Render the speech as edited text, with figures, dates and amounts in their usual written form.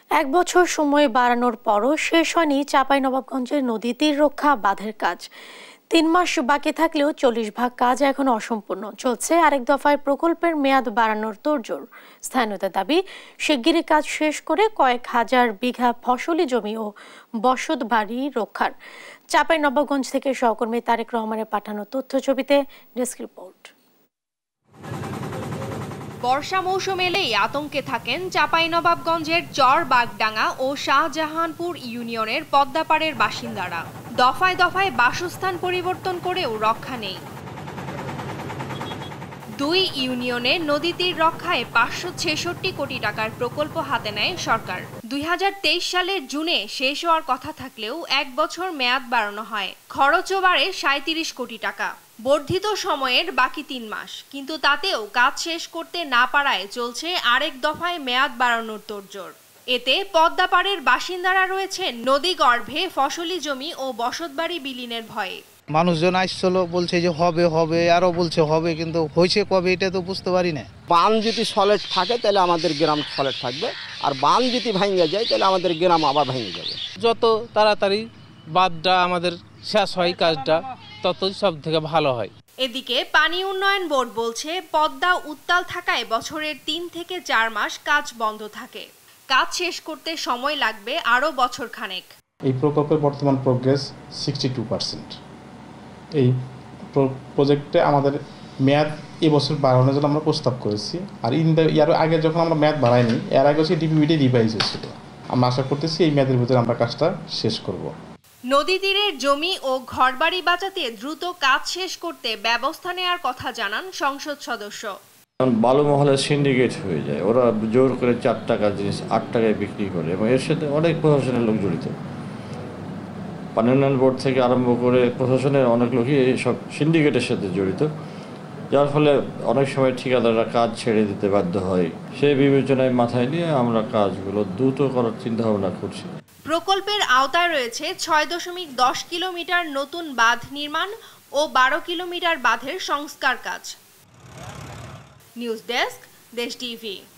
এক বছর সময় বাড়ানোর পরও শেষ হয়নি চাঁপাইনবাবগঞ্জের নদী তীর রক্ষা বাঁধের কাজ। ৩ মাস বাকি থাকলেও ৪০ ভাগ কাজ এখনো অসম্পূর্ণ। চলছে আরেক দফায় প্রকল্পের মেয়াদ বাড়ানোর তোড়জোড়। স্থানীয়দের দাবি, শিগগিরই কাজ শেষ করে কয়েক হাজার বিঘা ফসলি জমি ও বসত বাড়ি রক্ষার। চাঁপাইনবাবগঞ্জ থেকে সহকর্মী তারেক রহমানের পাঠানো তথ্য ছবিতে ডেস্ক রিপোর্ট। বর্ষা মৌসুম এলেই আতঙ্কে থাকেন চাঁপাইনবাবগঞ্জের চর বাগডাঙ্গা ও শাহজাহানপুর ইউনিয়নের পদ্মাপাড়ের বাসিন্দারা। দফায় দফায় বাসস্থান পরিবর্তন করেও রক্ষা নেই। 2 ইউনিয়নে নদী তীর রক্ষায় 566 কোটি টাকার প্রকল্প হাতে নেয় সরকার। 2023 সালের জুনে শেষ হওয়ার কথা থাকলেও 1 বছর মেয়াদ বাড়ানো হয়। খরচও বাড়ে 37 কোটি টাকা। বর্ধিত সময়ের বাকি 3 মাস, কিন্তু তাতেও কাজ শেষ করতে না পারায় চলছে আরেক দফায় মেয়াদ বাড়ানোর তোড়জোড়। এতে পদ্মাপাড়ের বাসিন্দারা রয়েছেন নদী গর্ভে ফসলি জমি ও বসতবাড়ি বিলীনের ভয়ে। মানুষজন আসছিল, বলছে যে হবে হবে, আরো বলছে হবে, কিন্তু হয়েছে কবে এটা তো বুঝতে পারি না। বাঁধ যদি সলিড থাকে তাহলে আমাদের গ্রাম সলিড থাকবে, আর বাঁধ যদি ভেঙে যায় তাহলে আমাদের গ্রাম আবার ভেঙে যাবে। যত তাড়াতাড়ি বাঁধটা আমাদের শেষ হয় কাজটা, তত সব থেকে ভালো হয়। এদিকে পানি উন্নয়ন বোর্ড বলছে, পদ্মা উত্তাল থাকায় বছরের 3 থেকে 4 মাস কাজ বন্ধ থাকে। কাজ শেষ করতে সময় লাগবে আরো বছর খানেক। এই প্রকল্পের বর্তমান প্রোগ্রেস 62%। এই প্রজেক্টে আমাদের মেয়াদ এবছর বাড়ানোর জন্য আমরা প্রস্তাব করেছি। আর এর আগে যখন আমরা মেয়াদ বাড়াইনি, এর আগে হচ্ছে ডিপিবিটি রিভাইজ হয়েছিল। আমরা আশা করতেছি এই মেয়াদের ভিতরে আমরা কাজটা শেষ করব। নদী তীরের জমি ও ঘরবাড়ি বাঁচাতে দ্রুত কাজ শেষ করতে ব্যবস্থা নেওয়ার কথা জানান সংসদ সদস্য। বালু মহলের সিন্ডিকেট হয়ে যায়, ওরা জোর করে 4 টাকার জিনিস 8 টাকায় বিক্রি করে, এবং এর সাথে অনেক প্রশাসনের লোক জড়িত। পানি উন্নয়ন বোর্ড থেকে আরম্ভ করে প্রশাসনের অনেক লোকই এইসব সিন্ডিকেটের সাথে জড়িত, যার ফলে অনেক সময় ঠিকাদাররা কাজ ছেড়ে দিতে বাধ্য হয়। সেই বিবেচনায় মাথায় নিয়ে আমরা কাজগুলো দ্রুত করার চিন্তা ভাবনা করছি। প্রকল্পের আওতায় রয়েছে 6.10 কিলোমিটার নতুন বাঁধ নির্মাণ ও 12 কিলোমিটার বাঁধের সংস্কার কাজ। News desk, Desh TV.